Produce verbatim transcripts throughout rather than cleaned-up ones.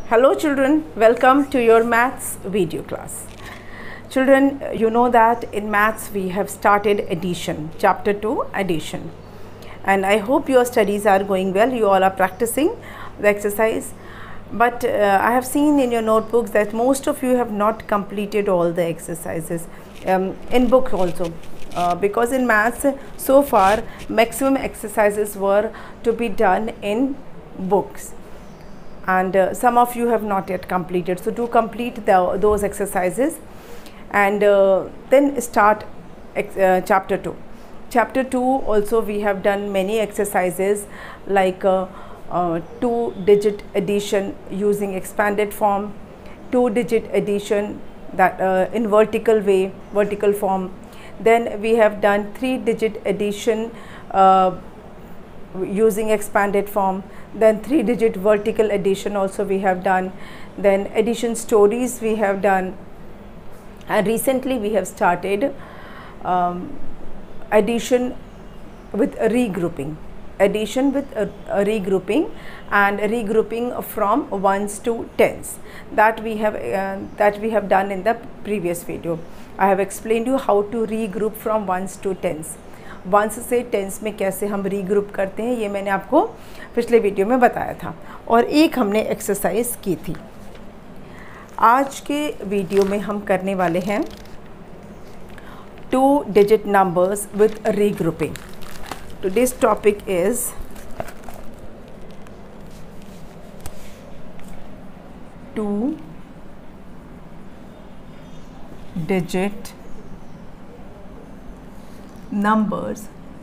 Hello children, welcome to your maths video class. Children, you know that in maths we have started addition, chapter two addition, and I hope your studies are going well. You all are practicing the exercise, but uh, I have seen in your notebooks that most of you have not completed all the exercises um, in book also. Uh, because in maths so far maximum exercises were to be done in books, and uh, some of you have not yet completed, so do complete the, those exercises and uh, then start ex uh, chapter two. Chapter two also we have done many exercises like uh, uh, two digit addition using expanded form, two digit addition that uh, in vertical way, vertical form. Then we have done three digit addition uh, using expanded form, then three digit vertical addition also we have done, then addition stories we have done, and recently we have started um, addition with a regrouping, addition with a, a regrouping and a regrouping from ones to tens that we have uh, that we have done in the previous video. I have explained you how to regroup from ones to tens. Ones से tens में कैसे हम regroup करते हैं ये मैंने आपको पिछले वीडियो में बताया था, और एक हमने एक्सरसाइज की थी। आज के वीडियो में हम करने वाले हैं two digit numbers with regrouping. Today's topic is two digit numbers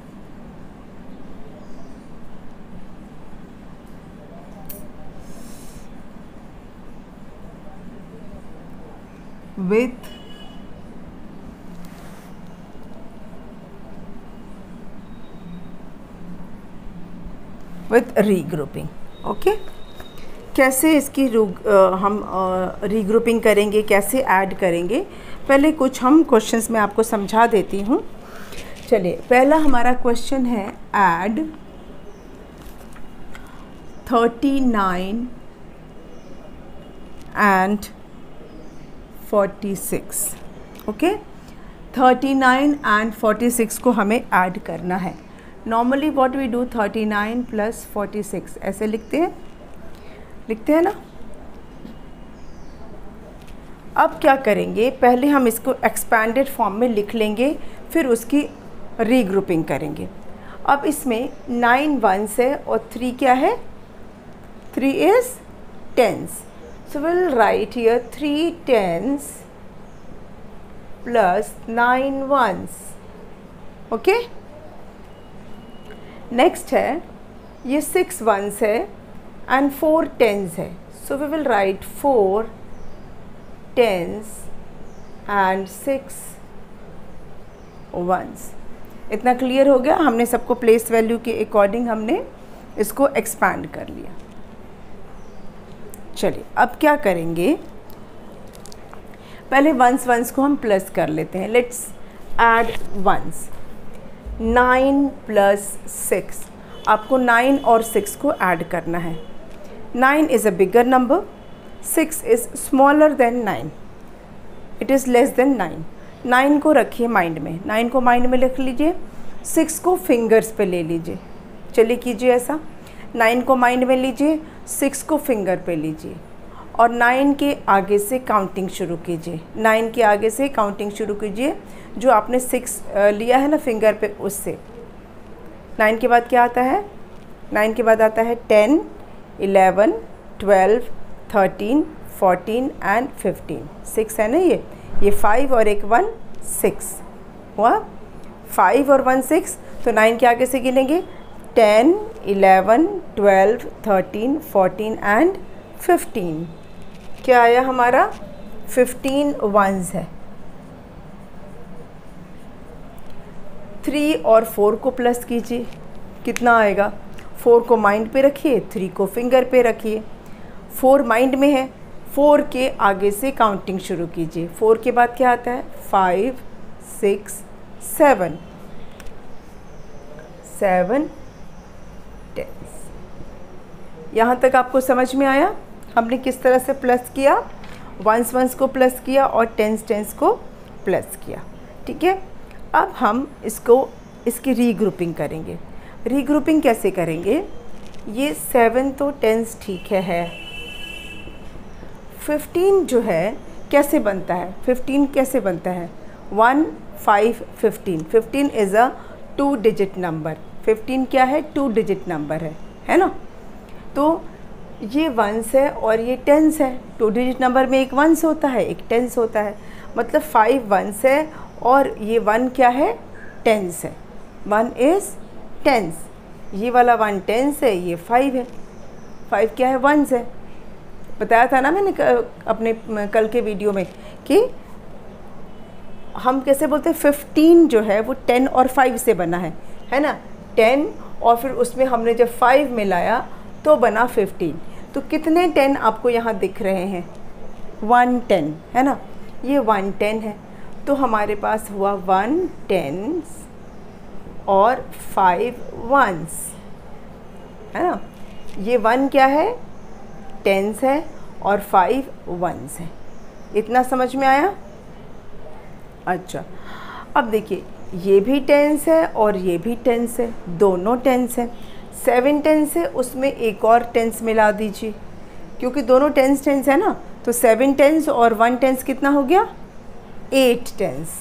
with with regrouping. Okay, कैसे इसकी आ, हम रीग्रुपिंग करेंगे, कैसे ऐड करेंगे, पहले कुछ हम क्वेश्चंस में आपको समझा देती हूँ। चलिए, पहला हमारा क्वेश्चन है add thirty nine and forty six. Okay, thirty nine and forty six को हमें ऐड करना है। Normally what we do, thirty nine plus forty six ऐसे लिखते हैं लिखते हैं ना। अब क्या करेंगे, पहले हम इसको एक्सपैंडेड फॉर्म में लिख लेंगे, फिर उसकी रीग्रुपिंग करेंगे। अब इसमें नाइन वंस है और थ्री क्या है, three is tens, so will write here three tens plus nine ones. Okay, next है ये सिक्स वंस है एंड फोर टेंस है, so we will write four tens and six ones. इतना clear हो गया, हमने सबको प्लेस वैल्यू के अकॉर्डिंग हमने इसको एक्सपैंड कर लिया। चलिए, अब क्या करेंगे, पहले वंस वंस को हम प्लस कर लेते हैं। Let's add ones. Nine plus six, आपको नाइन और सिक्स को ऐड करना है। Nine is a bigger number, six is smaller than nine, it is less than nine. Nine को रखिए माइंड में, नाइन को माइंड में लिख लीजिए, सिक्स को फिंगर्स पे ले लीजिए। चलिए कीजिए ऐसा, नाइन को माइंड में लीजिए, सिक्स को फिंगर पे लीजिए और नाइन के आगे से काउंटिंग शुरू कीजिए। नाइन के आगे से काउंटिंग शुरू कीजिए, जो आपने सिक्स लिया है ना फिंगर पे, उससे। नाइन के बाद क्या आता है, नाइन के बाद आता है ten, eleven, twelve, thirteen, fourteen and fifteen. Six है ना ये ये फाइव और एक वन, सिक्स हुआ। फाइव और वन सिक्स, तो नाइन के आगे से गिनेंगे ten, eleven, twelve, thirteen, fourteen and fifteen. क्या आया हमारा, फिफ्टीन वंस है। थ्री और फोर को प्लस कीजिए, कितना आएगा, फोर को माइंड पे रखिए, थ्री को फिंगर पे रखिए। फोर माइंड में है, फोर के आगे से काउंटिंग शुरू कीजिए। फोर के बाद क्या आता है, five, six, seven, seven tens. यहाँ तक आपको समझ में आया। हमने किस तरह से प्लस किया, वंस वंस को प्लस किया और टेंस टेंस को प्लस किया। ठीक है, अब हम इसको इसकी रीग्रुपिंग करेंगे। रीग्रुपिंग कैसे करेंगे, ये सेवन तो टेंस ठीक है है फिफ्टीन जो है कैसे बनता है, फिफ्टीन कैसे बनता है, one five fifteen. Fifteen is a two digit number, fifteen क्या है, टू डिजिट नंबर है, है ना। तो ये वंस है और ये टेंस है। टू डिजिट नंबर में एक वंस होता है, एक टेंस होता है, मतलब फाइव वंस है और ये वन क्या है, टेंस है। वन इज़ टेंस, ये वाला वन टेंस है, ये फाइव है। फाइव क्या है, वंस है। बताया था ना मैंने अपने कल के वीडियो में कि हम कैसे बोलते हैं, फिफ्टीन जो है वो टेन और फाइव से बना है, है ना। टेन और फिर उसमें हमने जब फाइव मिलाया तो बना फिफ्टीन। तो कितने टेन आपको यहाँ दिख रहे हैं, वन टेन, है ना, ये वन टेन है। तो हमारे पास हुआ वन टेंस और फाइव वंस, है ना। ये वन क्या है, टेंस है और फाइव वंस है। इतना समझ में आया। अच्छा, अब देखिए ये भी टेंस है और ये भी टेंस है, दोनों टेंस है। सेवन टेंस है, उसमें एक और टेंस मिला दीजिए, क्योंकि दोनों टेंस टेंस है ना। तो सेवन टेंस और वन टेंस कितना हो गया, एट टेंस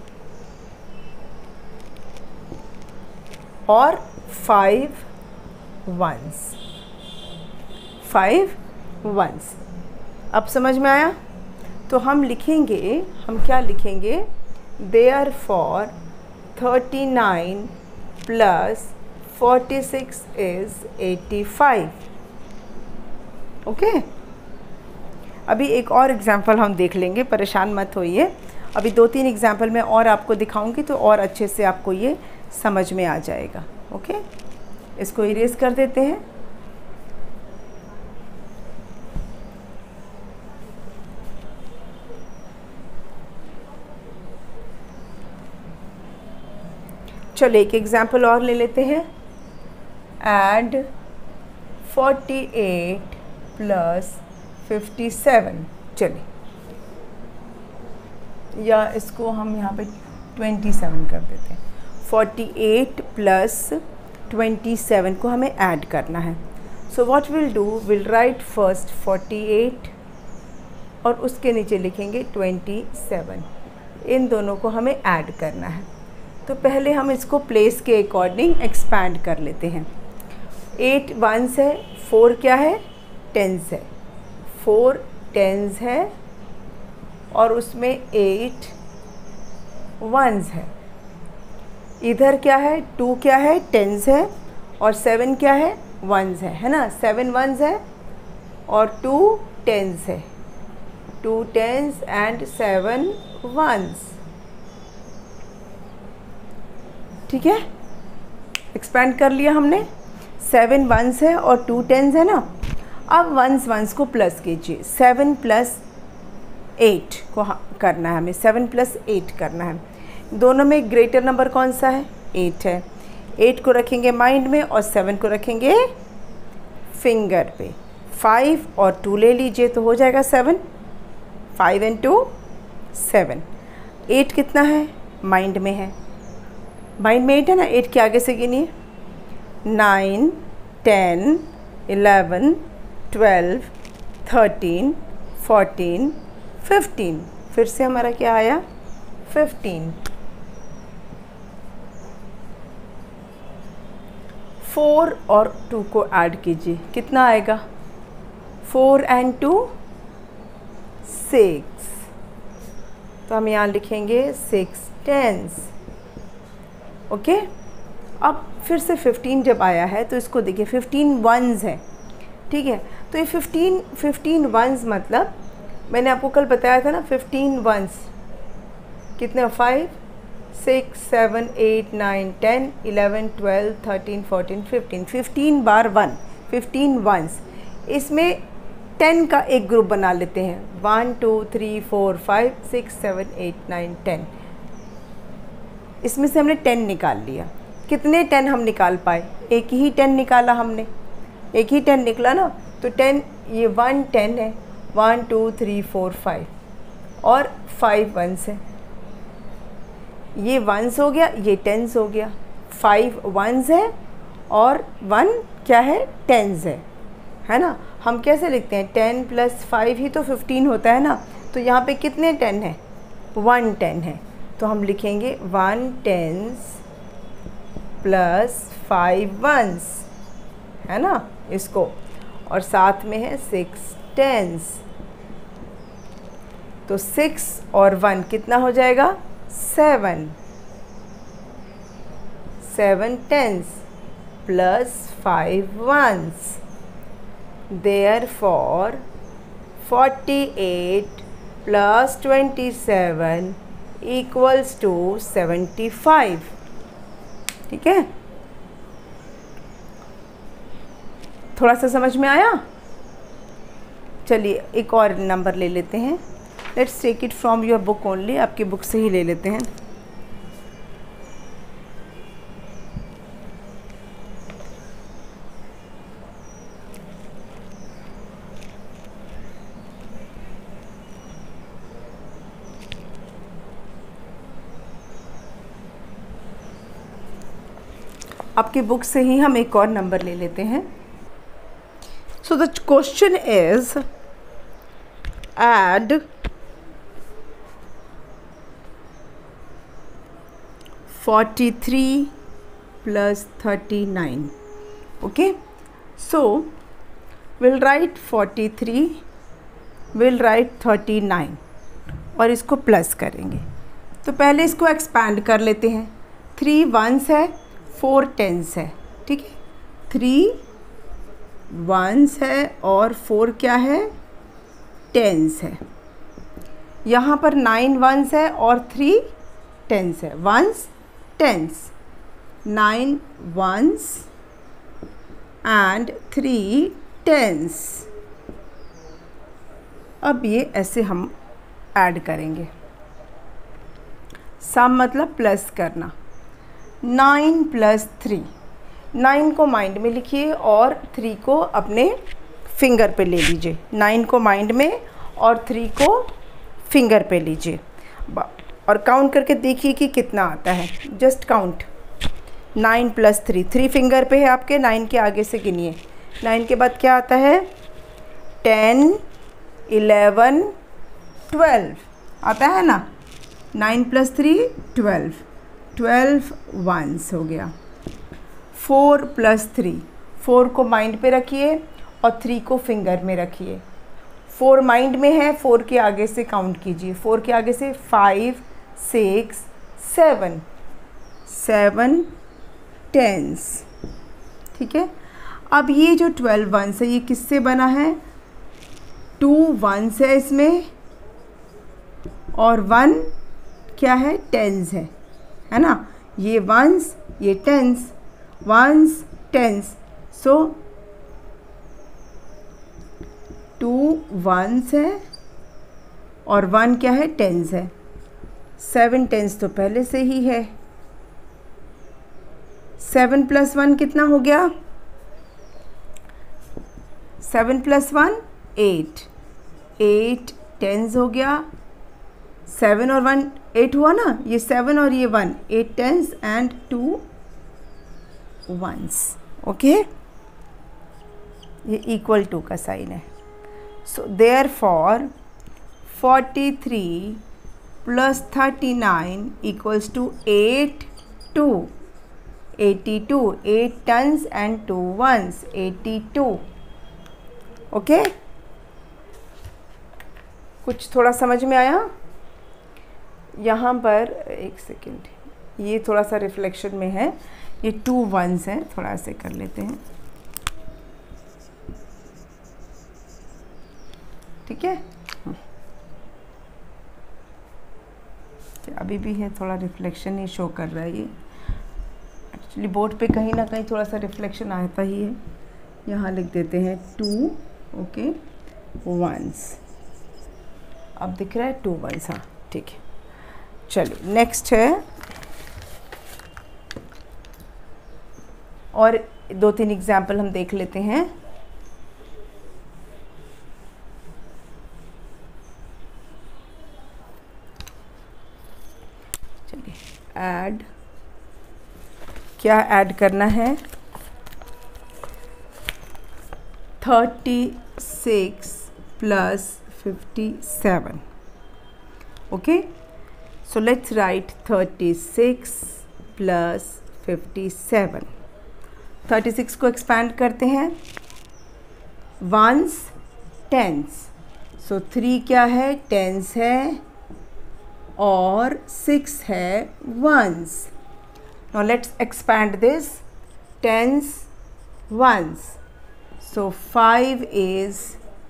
और फाइव वंस, फाइव वंस। अब समझ में आया। तो हम लिखेंगे, हम क्या लिखेंगे, therefore thirty nine plus forty six is eighty five. Okay, अभी एक और एग्जाम्पल हम देख लेंगे, परेशान मत होइए। अभी दो तीन एग्जाम्पल मैं और आपको दिखाऊंगी तो और अच्छे से आपको ये समझ में आ जाएगा। ओके, इसको इरेज कर देते हैं। चलो एक एग्जाम्पल और ले लेते हैं। Add forty eight plus fifty seven. चलिए, या इसको हम यहाँ पे ट्वेंटी सेवन कर देते हैं। Forty eight plus twenty seven को हमें ऐड करना है। So what will do, will write first forty eight और उसके नीचे लिखेंगे ट्वेंटी सेवन। इन दोनों को हमें ऐड करना है। तो पहले हम इसको प्लेस के अकॉर्डिंग एक्सपैंड कर लेते हैं। एट वंस है, फोर क्या है, टेंस है, फोर टेंस है और उसमें एट वंस है। इधर क्या है, टू क्या है, टेंस है और सेवन क्या है, वंस है, है ना। सेवन वंस है और टू टेंस है, two tens and seven ones. ठीक है, एक्सपैंड कर लिया हमने। सेवन वंस है और टू टेंस है ना। अब वंस वंस को प्लस कीजिए, सेवन प्लस एट को करना है हमें, सेवन प्लस एट करना है। दोनों में ग्रेटर नंबर कौन सा है, एट है। एट को रखेंगे माइंड में और सेवन को रखेंगे फिंगर पे। फाइव और टू ले लीजिए तो हो जाएगा seven, five and two seven. Eight कितना है, माइंड में है, माइंड में एट है ना। एट के आगे से गिनिए, nine ten eleven twelve thirteen fourteen fifteen. फिर से हमारा क्या आया, फिफ्टीन। फोर और टू को ऐड कीजिए, कितना आएगा, फोर एंड टू सिक्स। तो हम यहाँ लिखेंगे सिक्स टेंस। ओके, अब फिर से फिफ्टीन जब आया है तो इसको देखिए, फिफ्टीन वंस है। ठीक है, तो ये फिफ्टीन फिफ्टीन वंस मतलब मैंने आपको कल बताया था ना, फिफ्टीन वंस कितने, five six seven eight nine ten eleven twelve thirteen fourteen fifteen. Fifteen बार वन, फिफ्टीन वंस। इसमें टेन का एक ग्रुप बना लेते हैं, one two three four five six seven eight nine ten. इसमें से हमने टेन निकाल लिया। कितने टेन हम निकाल पाए, एक ही टेन निकाला हमने, एक ही टेन निकला ना। तो टेन ये वन टेन है, one two three four five, और फाइव वंस है। ये वंस हो गया, ये टेंस हो गया। फाइव वंस है और वन क्या है, टेंस है, है ना। हम कैसे लिखते हैं, टेन प्लस फाइव ही तो फिफ्टीन होता है ना। तो यहाँ पे कितने टेन है, वन टेन है। तो हम लिखेंगे one tens plus five ones, है ना इसको, और साथ में है सिक्स टेंस। तो सिक्स और वन कितना हो जाएगा, seven. Seven tens plus five ones, therefore forty-eight plus twenty-seven equals to seventy-five। ठीक है, थोड़ा सा समझ में आया। चलिए एक और नंबर ले लेते हैं। Let's take it from your book only, आपकी बुक से ही ले लेते हैं। आपकी बुक से ही हम एक और नंबर ले लेते हैं। So the question is add forty-three plus thirty-nine। okay, so we'll write forty-three, we'll write thirty-nine और इसको प्लस करेंगे। तो पहले इसको एक्सपैंड कर लेते हैं। थ्री वंस है, फोर टेंस है, ठीक है। थ्री वंस है और फोर क्या है, टेंस है। यहाँ पर नाइन वंस है और थ्री टेंस है। Ones tens, nine ones and three tens. अब ये ऐसे हम ऐड करेंगे। सम मतलब प्लस करना। नाइन प्लस थ्री, नाइन को माइंड में लिखिए और थ्री को अपने फिंगर पे ले लीजिए। नाइन को माइंड में और थ्री को फिंगर पे लीजिए और काउंट करके देखिए कि कितना आता है। Just count, nine plus three, three finger पे है आपके, नाइन के आगे से गिनिए। नाइन के बाद क्या आता है, टेन, इलेवन, ट्वेल्व आता है ना। Nine plus three twelve, twelve ones हो गया। फोर प्लस थ्री, फोर को माइंड पे रखिए और थ्री को फिंगर में रखिए। फोर माइंड में है, फोर के आगे से काउंट कीजिए। फोर के आगे से five, six, seven, seven tens, ठीक है। अब ये जो ट्वेल्व वंस है ये किससे बना है, टू वंस है इसमें और वन क्या है, टेंस है, है ना। ये वंस, ये tens, ones tens. So two ones है और वन क्या है, टेंस है। सेवन टेंस तो पहले से ही है। सेवन प्लस वन कितना हो गया, seven plus one eight, eight tens हो गया। सेवन और वन एट हुआ ना, ये सेवन और ये one, eight tens and two ones, okay. ये इक्वल टू का साइन है। So therefore forty three plus thirty nine equals to eight two, eighty two, eight tens and two ones, eighty two, okay. कुछ थोड़ा समझ में आया। यहाँ पर एक सेकेंड, ये थोड़ा सा रिफ्लेक्शन में है, ये टू वंस हैं, थोड़ा ऐसे कर लेते हैं, ठीक है। अभी भी है, थोड़ा रिफ्लेक्शन ही शो कर रहा है। ये एक्चुअली बोर्ड पे कहीं ना कहीं थोड़ा सा रिफ्लेक्शन आता ही है। यहाँ लिख देते हैं टू, ओके, वंस। अब दिख रहा है टू वंस, हाँ ठीक है। चलिए नेक्स्ट है, और दो तीन एग्जाम्पल हम देख लेते हैं। चलिए ऐड, क्या ऐड करना है, thirty six plus fifty seven. Okay, so let's write thirty six plus fifty seven. Thirty six को एक्सपैंड करते हैं, वंस टेंस, सो थ्री क्या है, टेंस है, और सिक्स है ones. Now let's expand this, tens ones, so five is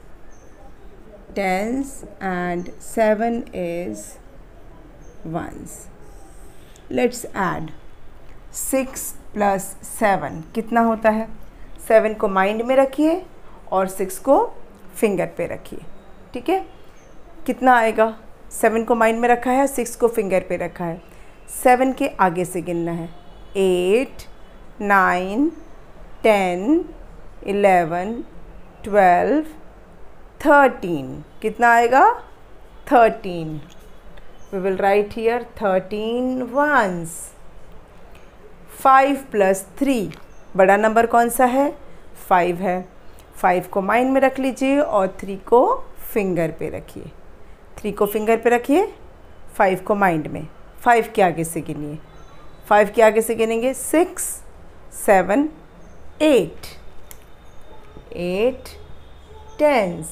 tens and seven is ones. Let's add six plus seven कितना होता है, seven को माइंड में रखिए और six को फिंगर पे रखिए. ठीक है, कितना आएगा, seven को माइंड में रखा है, six को फिंगर पे रखा है. seven के आगे से गिनना है, eight, nine, ten, eleven, twelve, thirteen. कितना आएगा, thirteen. We will write here thirteen ones. five plus three, बड़ा नंबर कौन सा है, five है. five को माइंड में रख लीजिए और three को फिंगर पे रखिए. three को फिंगर पे रखिए, five को माइंड में. five के आगे से गिनिए, five के आगे से गिनेंगे six, seven, eight. Eight tens.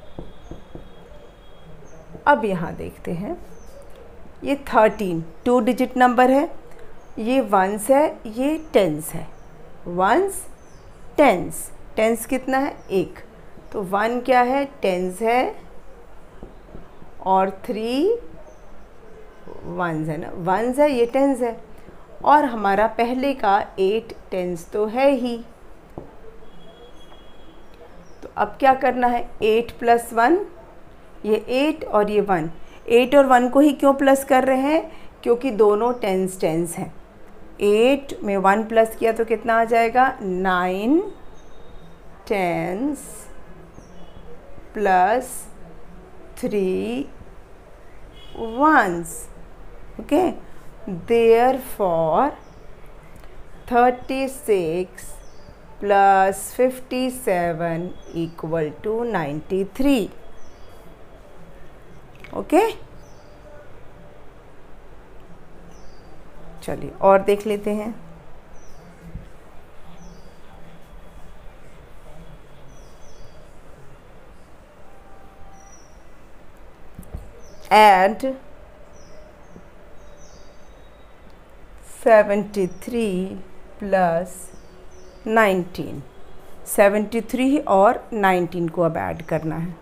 अब यहाँ देखते हैं, ये थर्टीन टू डिजिट नंबर है, ये वंस है, ये टेंस है. वंस टेंस, टेंस कितना है, एक, तो वन क्या है, टेंस है, और थ्री वंस है ना, वंस है, ये टेंस है, और हमारा पहले का एट टेंस तो है ही. अब क्या करना है, एट प्लस वन, ये एट और ये वन. एट और वन को ही क्यों प्लस कर रहे हैं, क्योंकि दोनों टेंस टेंस हैं. एट में वन प्लस किया तो कितना आ जाएगा, nine tens plus three ones. Okay, therefore thirty six plus fifty seven equal to ninety three. Okay, चलिए और देख लेते हैं. Add seventy three plus nineteen. Seventy three और नाइनटीन को अब ऐड करना है.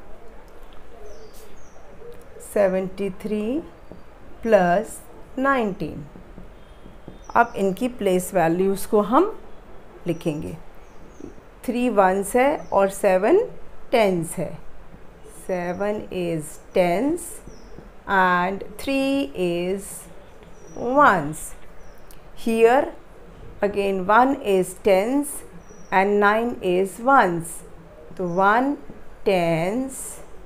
Seventy three plus nineteen. अब इनकी प्लेस वैल्यूज़ को हम लिखेंगे. थ्री वंस है और सेवन टेंस है. Seven is tens and three is ones. Here again one is tens and nine is ones, so one tens,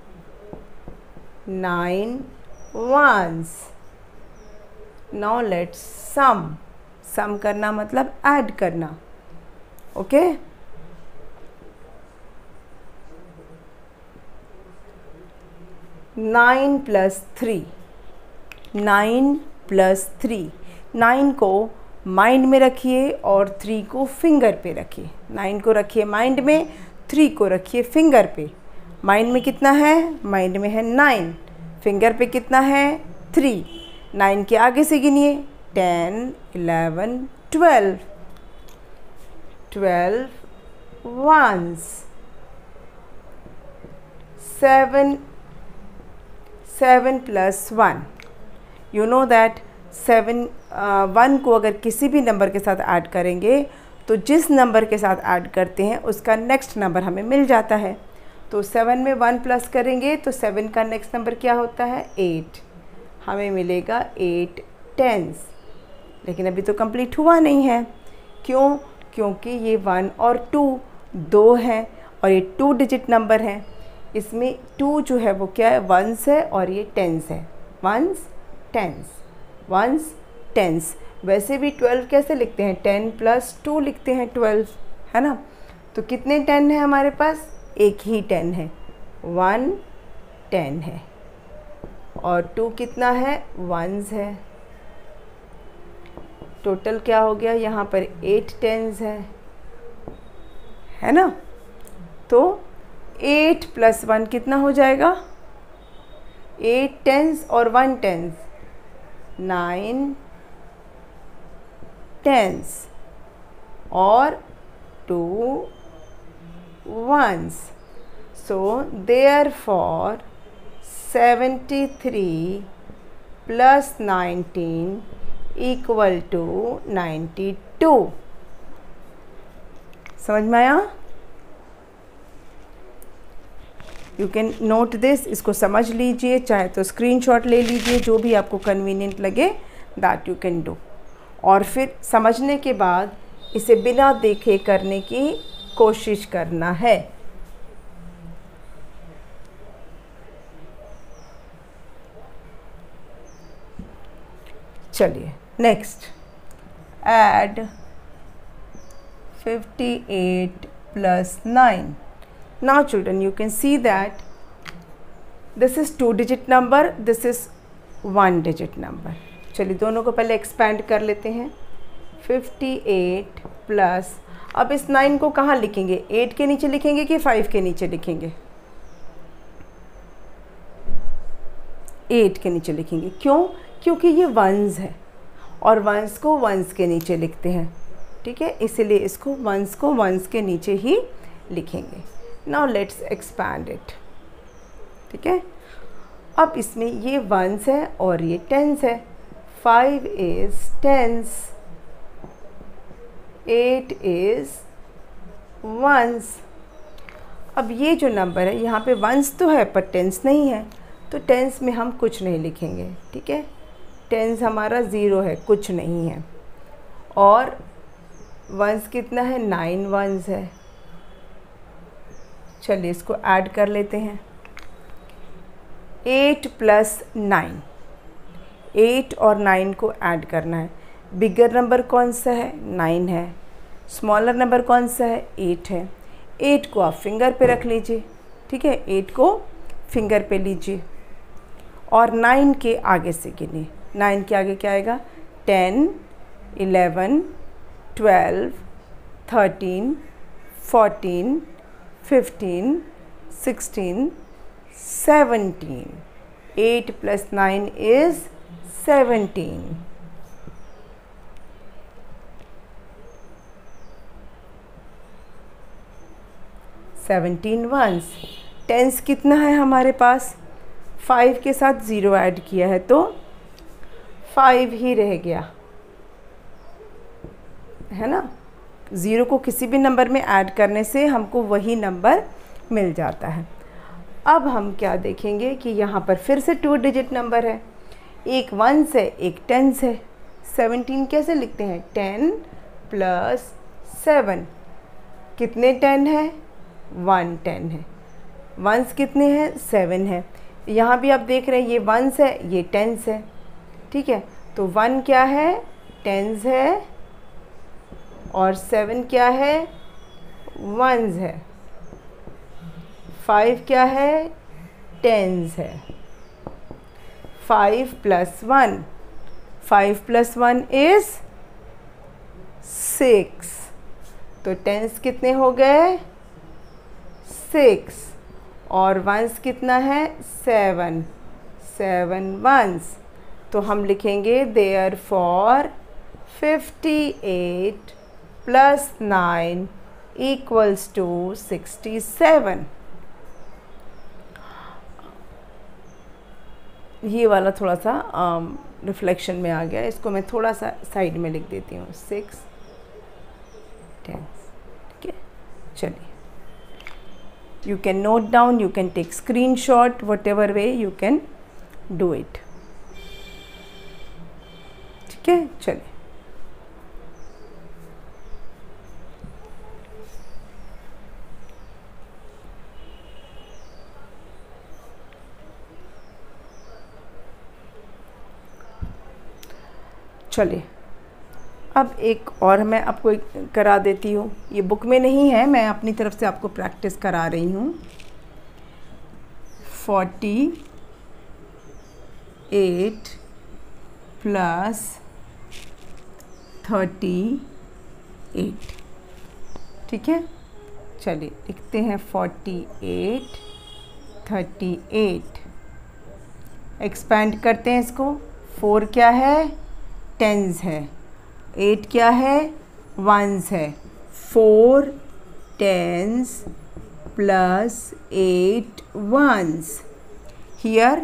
nine ones. Now let's sum. sum करना मतलब add करना. Okay, nine plus three, nine plus three, nine को mind में रखिए और three को finger पे रखिए. नाइन को रखिए माइंड में, थ्री को रखिए फिंगर पे. माइंड में कितना है, माइंड में है नाइन, फिंगर पे कितना है, थ्री. नाइन के आगे से गिनिए, ten, eleven, twelve. Twelve ones. Seven, seven plus one, you know that seven one को अगर किसी भी नंबर के साथ ऐड करेंगे तो जिस नंबर के साथ ऐड करते हैं उसका नेक्स्ट नंबर हमें मिल जाता है. तो सेवन में वन प्लस करेंगे तो सेवन का नेक्स्ट नंबर क्या होता है, एट. हमें मिलेगा एट टेंस. लेकिन अभी तो कंप्लीट हुआ नहीं है. क्यों, क्योंकि ये वन और टू दो हैं और ये टू डिजिट नंबर हैं. इसमें टू जो है वो क्या है, वंस है और ये टेंस है. Ones tens. Ones, tens. वैसे भी ट्वेल्व कैसे लिखते हैं, टेन प्लस टू लिखते हैं ट्वेल्व, है ना। तो कितने टेन है हमारे पास, एक ही टेन है, वन टेन है। और टू कितना है, वंस है। टोटल क्या हो गया, यहाँ पर एट टेंस है है ना। तो एट प्लस वन कितना हो जाएगा, एट टेंस और वन टेंस, नाइन टेंस और two ones. So therefore seventy three plus nineteen equal to ninety two. समझ में आया? यू कैन नोट दिस, इसको समझ लीजिए, चाहे तो स्क्रीनशॉट ले लीजिए, जो भी आपको कन्वीनियंट लगे दैट यू कैन डू। और फिर समझने के बाद इसे बिना देखे करने की कोशिश करना है। चलिए next, add fifty eight plus nine. Now children, you can see that this is two digit number, this is one digit number. चलिए दोनों को पहले एक्सपैंड कर लेते हैं। फिफ्टी एट प्लस, अब इस नाइन को कहाँ लिखेंगे, एट के नीचे लिखेंगे कि फाइव के नीचे लिखेंगे, एट के नीचे लिखेंगे। क्यों? क्योंकि ये वंस है और वंस को वंस के नीचे लिखते हैं, ठीक है, इसलिए इसको वंस को वंस के नीचे ही लिखेंगे। नाउ लेट्स एक्सपैंड इट, ठीक है। अब इसमें ये वंस है और ये टेंस है, five is tens, eight is ones. अब ये जो नंबर है यहाँ पे वंस तो है पर टेंस नहीं है, तो टेंस में हम कुछ नहीं लिखेंगे, ठीक है। टेंस हमारा ज़ीरो है, कुछ नहीं है। और वंस कितना है, नाइन वंस है। चलिए इसको ऐड कर लेते हैं। एट प्लस नाइन, एट और नाइन को ऐड करना है। बिगर नंबर कौन सा है, नाइन है। स्मॉलर नंबर कौन सा है, एट है। एट को आप फिंगर पे रख लीजिए, ठीक है, एट को फिंगर पे लीजिए और नाइन के आगे से गिनिए। नाइन के आगे क्या आएगा, ten, eleven, twelve, thirteen, fourteen, fifteen, sixteen, seventeen. Eight plus nine is seventeen. Seventeen ones. Tens कितना है हमारे पास, फाइव के साथ ज़ीरो ऐड किया है तो फाइव ही रह गया, है ना। ज़ीरो को किसी भी नंबर में ऐड करने से हमको वही नंबर मिल जाता है। अब हम क्या देखेंगे कि यहाँ पर फिर से टू डिजिट नंबर है, एक वंस है एक टेंस है। सेवनटीन कैसे लिखते हैं, टेन प्लस सेवन। कितने टेन है, वन टेन है। वंस कितने हैं, सेवन है। यहाँ भी आप देख रहे हैं ये वंस है ये टेंस है, ठीक है। तो वन क्या है, टेंस है और सेवन क्या है, वंस है। फाइव क्या है, टेंस है। Five plus one, five plus one is six. तो टेंस कितने हो गए, सिक्स। और वंस कितना है, सेवन, सेवन वंस। तो हम लिखेंगे therefore fifty eight plus nine equals to sixty seven. ये वाला थोड़ा सा रिफ्लेक्शन में आ गया, इसको मैं थोड़ा सा साइड में लिख देती हूँ, सिक्स टेंस, ठीक है। चलिए you can note down, you can take screenshot, whatever way you can do it, ठीक है। चलिए चलिए अब एक और मैं आपको करा देती हूँ, ये बुक में नहीं है, मैं अपनी तरफ से आपको प्रैक्टिस करा रही हूँ। Forty eight plus thirty eight, ठीक है। चलिए लिखते हैं forty eight thirty eight, expand करते हैं इसको। फोर क्या है, टेंस है, एट क्या है, वंस है। Four tens plus eight ones, here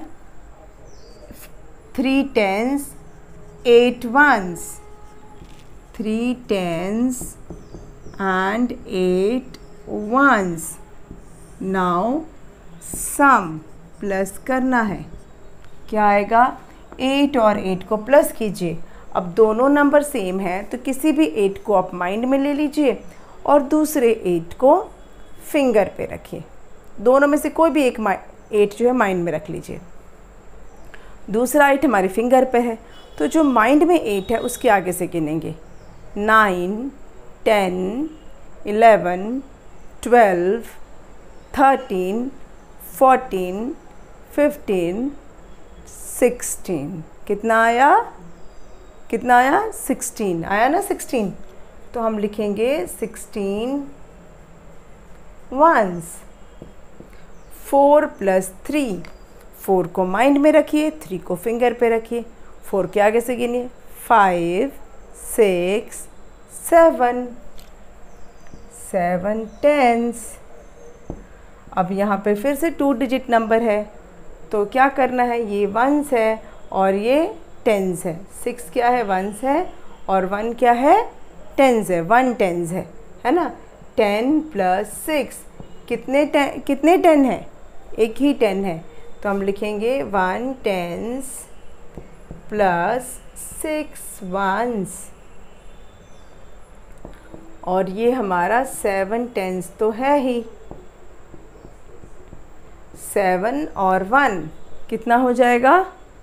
three tens eight ones, three tens and eight ones. Now sum plus करना है, क्या आएगा, एट और एट को प्लस कीजिए। अब दोनों नंबर सेम है तो किसी भी एट को आप माइंड में ले लीजिए और दूसरे एट को फिंगर पे रखिए। दोनों में से कोई भी एक एट जो है माइंड में रख लीजिए। दूसरा एट हमारे फिंगर पे है तो जो माइंड में एट है उसके आगे से गिनेंगे। Nine, ten, eleven, twelve, thirteen, fourteen, fifteen, sixteen. कितना आया, कितना आया, सिक्सटीन आया ना, सिक्सटीन। तो हम लिखेंगे sixteen ones. Four plus three, four को माइंड में रखिए, थ्री को फिंगर पे रखिए। फोर के आगे से गिनिए, five, six, seven, seven tens. अब यहाँ पे फिर से टू डिजिट नंबर है तो क्या करना है, ये वंस है और ये टेंस है। सिक्स क्या है, वंस है और वन क्या है, टेंस है, वन टेंस है, है ना। टेन प्लस सिक्स, कितने टेन, कितने टेन है, एक ही टेन है तो हम लिखेंगे one tens plus six ones. और ये हमारा सेवन टेंस तो है ही। सेवन और वन कितना हो जाएगा,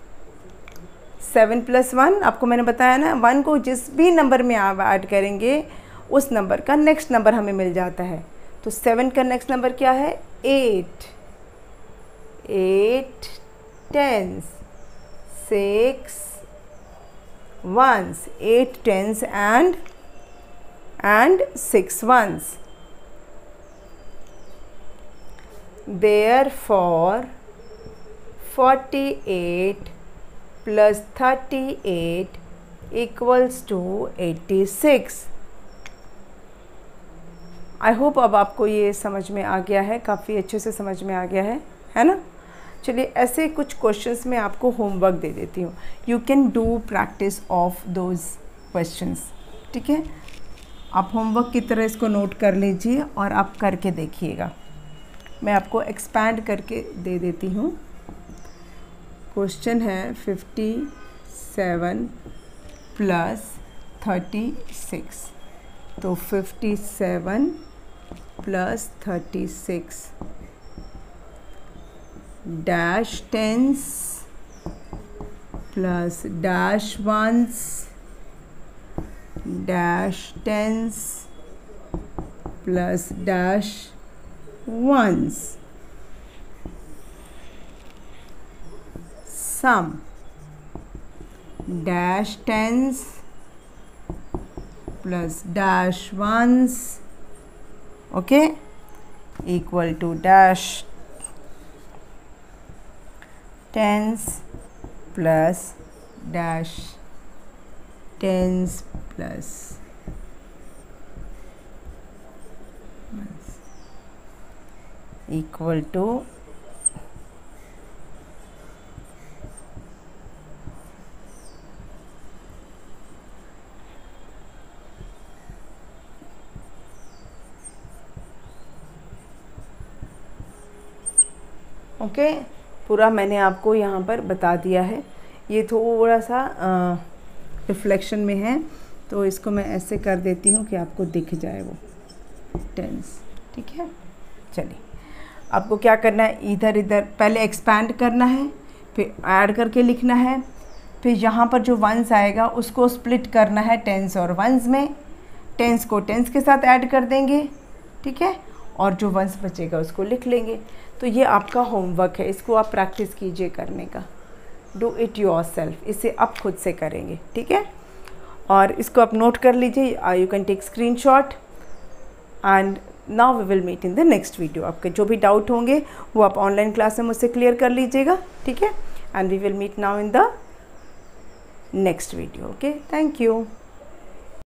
सेवन प्लस वन, आपको मैंने बताया ना, वन को जिस भी नंबर में आप ऐड करेंगे उस नंबर का नेक्स्ट नंबर हमें मिल जाता है। तो सेवन का नेक्स्ट नंबर क्या है, eight, eight tens, six ones, eight tens and and six ones. Therefore forty-eight plus thirty-eight equals to eighty-six. I hope अब आपको ये समझ में आ गया है, काफ़ी अच्छे से समझ में आ गया है, है ना। चलिए ऐसे कुछ क्वेश्चंस मैं आपको होमवर्क दे देती हूँ। You can do practice of those questions, ठीक है। आप होमवर्क की तरह इसको नोट कर लीजिए और आप करके देखिएगा। मैं आपको एक्सपैंड करके दे देती हूँ। क्वेश्चन है fifty seven plus thirty six, तो fifty seven plus thirty six, dash tens plus dash ones, dash tens plus dash ones, sum dash tens plus dash ones, okay, equal to dash tens plus dash tens plus equal to okay okay, पूरा मैंने आपको यहाँ पर बता दिया है। ये थोड़ा सा रिफ्लेक्शन में है तो इसको मैं ऐसे कर देती हूँ कि आपको दिख जाए वो टेंस, ठीक है। चलिए आपको क्या करना है, इधर इधर पहले एक्सपैंड करना है, फिर ऐड करके लिखना है, फिर यहाँ पर जो वंस आएगा उसको स्प्लिट करना है टेंस और वंस में, टेंस को टेंस के साथ ऐड कर देंगे, ठीक है, और जो वंस बचेगा उसको लिख लेंगे। तो ये आपका होमवर्क है, इसको आप प्रैक्टिस कीजिए करने का, डू इट योरसेल्फ, इसे आप खुद से करेंगे, ठीक है। और इसको आप नोट कर लीजिए, you can take screenshot and now we will meet in the next video. आपके जो भी डाउट होंगे वो आप ऑनलाइन क्लास में मुझसे क्लियर कर लीजिएगा, ठीक है, and we will meet now in the next video. Okay, thank you.